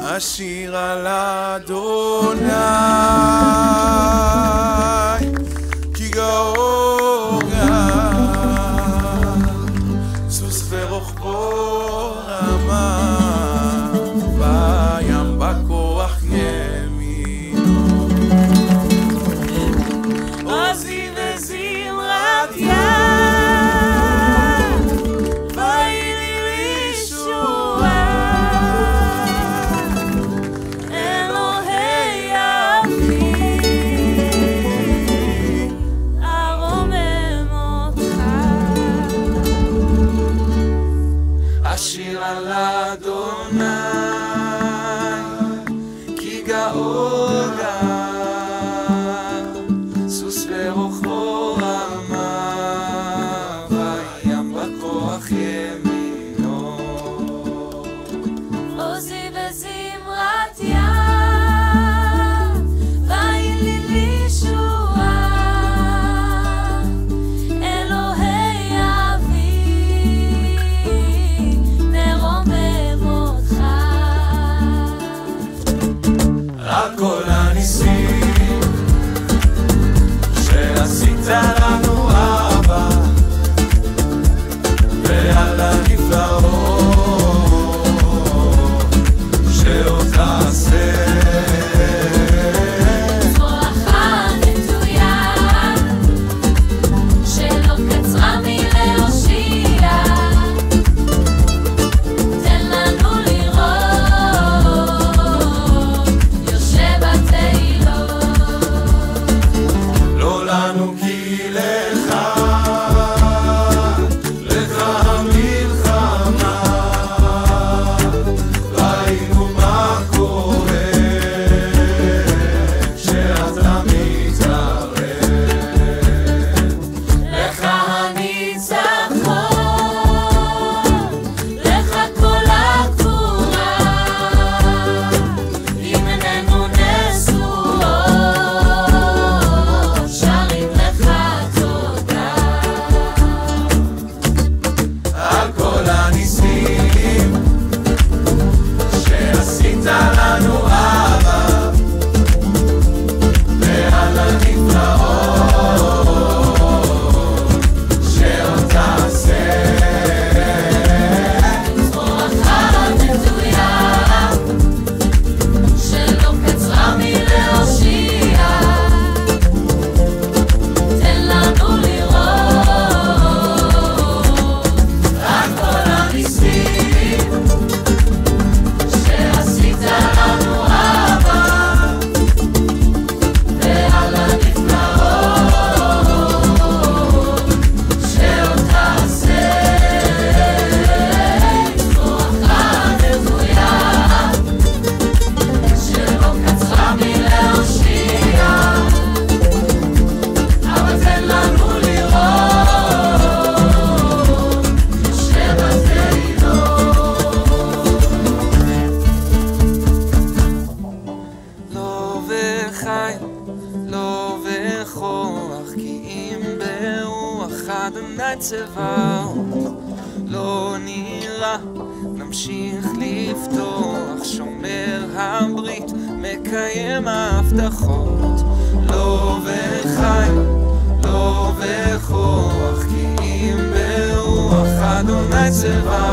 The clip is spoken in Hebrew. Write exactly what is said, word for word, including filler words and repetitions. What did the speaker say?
אשיר על אדוני כי גאור סוס ורוחבו רמה בים בכוח ימינו עוזי וזמרת יד אשיר על אדוני כי גאור סוס ורוחבו רמה בים בכוח ימינו עוזי וזמרת יד ויהי לי לישועה אלוהי אבי על כל הניסים שעשית לנו אבא ועל הנפלאות שעוד תעשה זרועך נטויה שלא קצרה מלהושיע תן לנו לראות יושב לא לנו כי לך לך המלחמה ראינו מה קורה כשאתה מתערב לך הניצחון לך כל הגבורה אם איננו נשואות שרים לך תודה על כל הניסים שעשית לנו אבא ועל הנפלאות שעוד תעשה זרועך נטויה שלא קצרה מלהושיע תן לנו לראות על כל הניסים שעשית לנו אבא ועל הנפלאות שעוד תעשה זרועך נטויה שלא קצרה מלהושיע אבל תן לנו לראות יושב לא וחי, לא וכוח, כי אם ברוח אדוני צבאות, לא נראה, נמשיך לפתוח, שומר הברית, מקיים ההבטחות. לא וחי, לא וכוח, כי אם ברוח אדוני צבאות